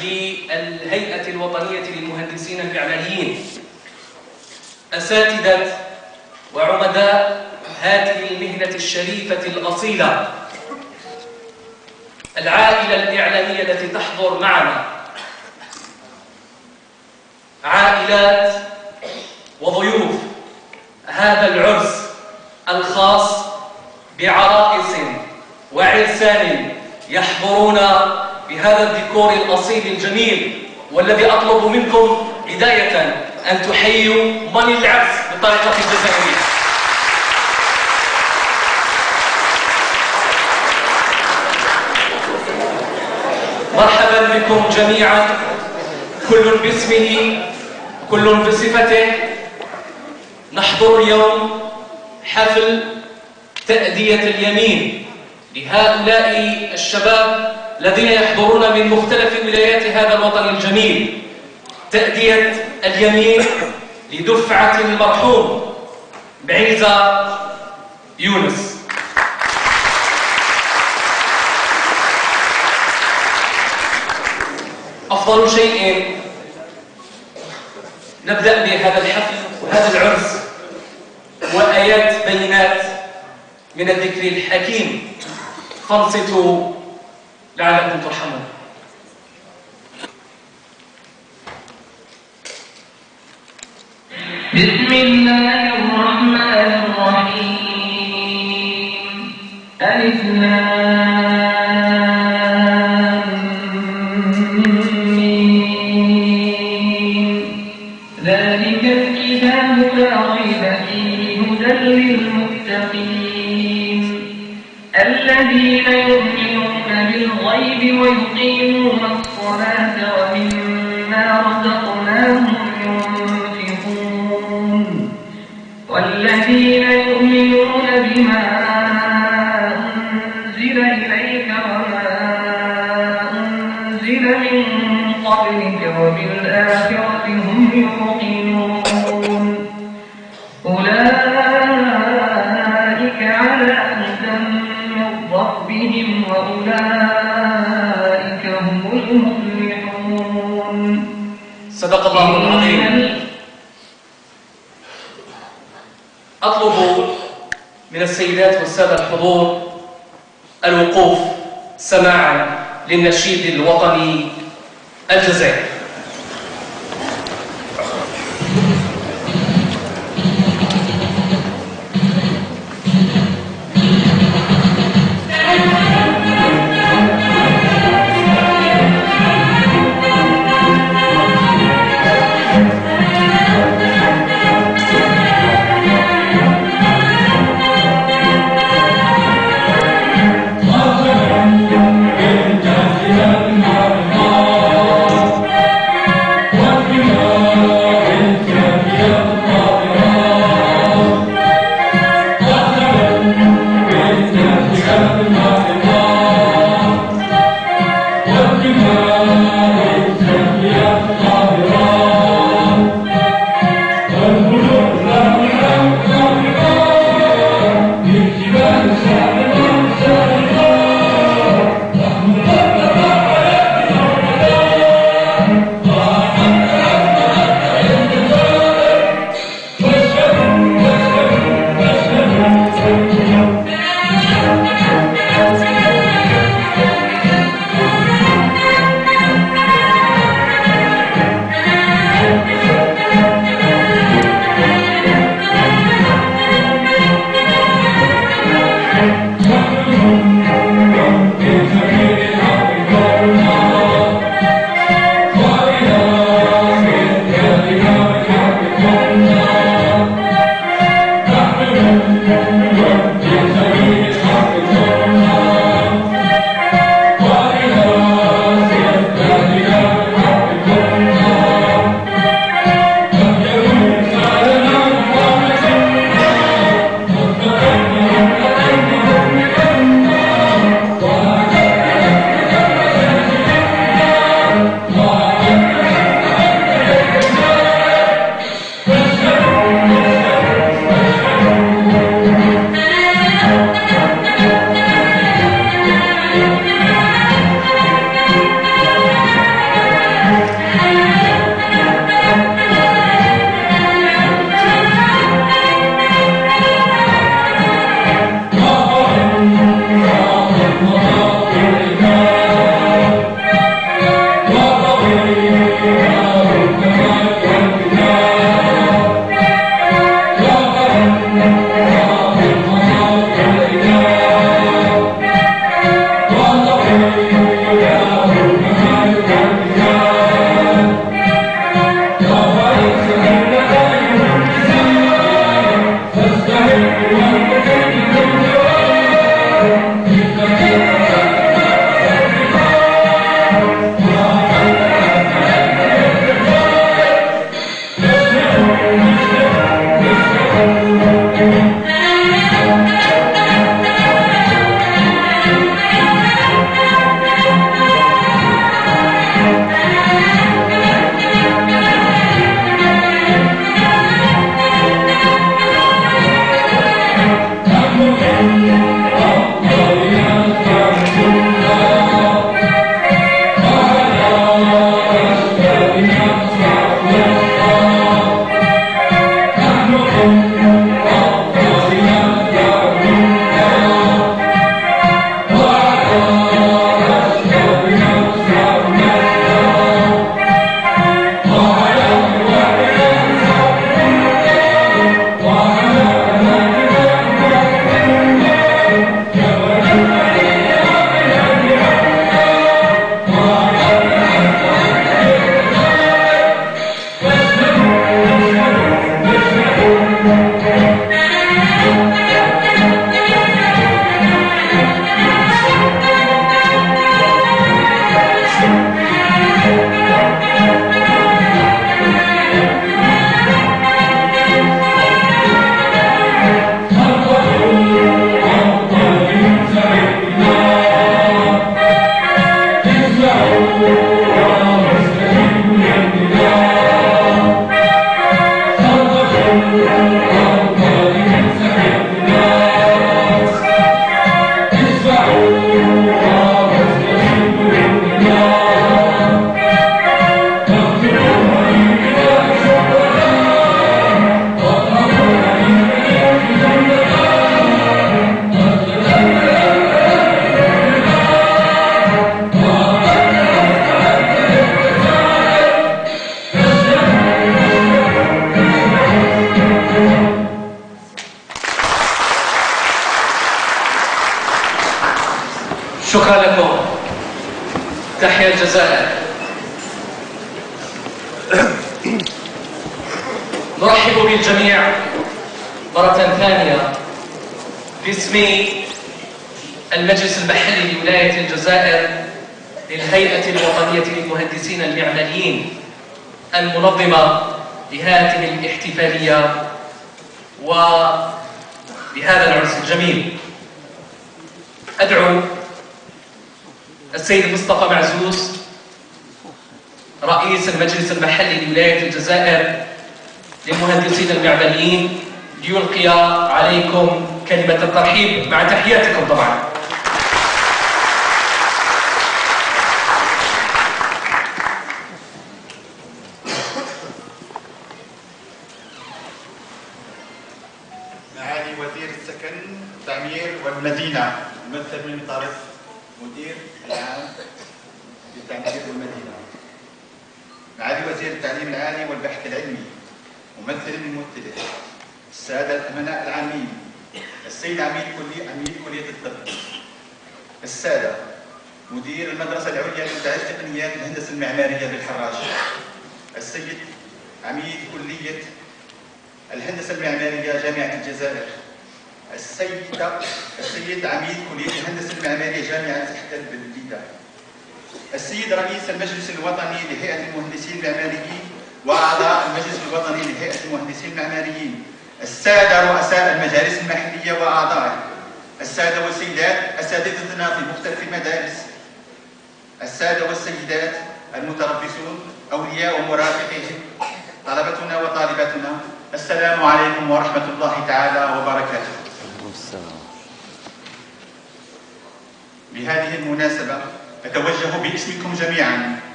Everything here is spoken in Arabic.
للهيئة الوطنية للمهندسين الإعلاميين، أساتذة وعمداء هذه المهنة الشريفة الأصيلة، العائلة الإعلامية التي تحضر معنا، عائلات وضيوف هذا العرس الخاص بعرائس وعرسان يحضرون بهذا الديكور الأصيل الجميل، والذي أطلب منكم بداية أن تحيوا من العرس بالطريقة الجزائرية. مرحبا بكم جميعا، كل باسمه كل بصفته. نحضر اليوم حفل تأدية اليمين لهؤلاء الشباب الذين يحضرون من مختلف ولايات هذا الوطن الجميل، تأدية اليمين لدفعة المرحوم بعيزة يونس. أفضل شيء نبدأ بهذا الحفل وهذا العرس وآيات بينات من الذكر الحكيم، فانصتوا لعلكم ترحمون. بسم الله الرحمن الرحيم. ألف ذلك الكتاب لا ريب فيه هدى للمتقين الذين يؤمنون بالغيب ويقيمون الصلاة ومما رزقناهم ينفقون والذين يؤمنون بما أنزل إليك وما أنزل من قبلك وبالآخرة هم يوقنون أولئك على هدى من ربهم وأولئك هم المفلحون. صدق الله العظيم. أطلب من السيدات والسادة الحضور الوقوف سماعا للنشيد الوطني الجزائري. نرحب بالجميع مرة ثانية باسم المجلس المحلي لولاية الجزائر للهيئة الوطنية للمهندسين المعماريين المنظمة لهذه الاحتفالية ولهذا العرس الجميل. أدعو السيد مصطفى معزوز رئيس المجلس المحلي لولاية الجزائر للمهندسين المعماريين ليلقي عليكم كلمة الترحيب مع تحياتكم طبعا. معالي وزير السكن التعمير والمدينة، ممثل من طرف مدير العام للتعمير والمدينة، معالي وزير التعليم العالي والبحث العلمي، ممثل من ممثله، السادة الأمناء العامين، السيد عميد كلية الطب، السادة مدير المدرسة العليا لتعليم تقنيات الهندسة المعمارية بالحراش، السيد عميد كلية الهندسة المعمارية جامعة الجزائر، السيد عميد كلية الهندسة المعمارية جامعة الحداد بالجدة، السيد رئيس المجلس الوطني لهيئة المهندسين المعماريين وأعضاء المجلس الوطني لهيئة المهندسين المعماريين، السادة رؤساء المجالس المحلية وأعضائها، السادة والسيدات أساتذتنا في مختلف المدارس، السادة والسيدات المتربصون أولياء ومرافقيهم، طلبتنا وطالباتنا، السلام عليكم ورحمة الله تعالى وبركاته. بهذه المناسبة أتوجه باسمكم جميعا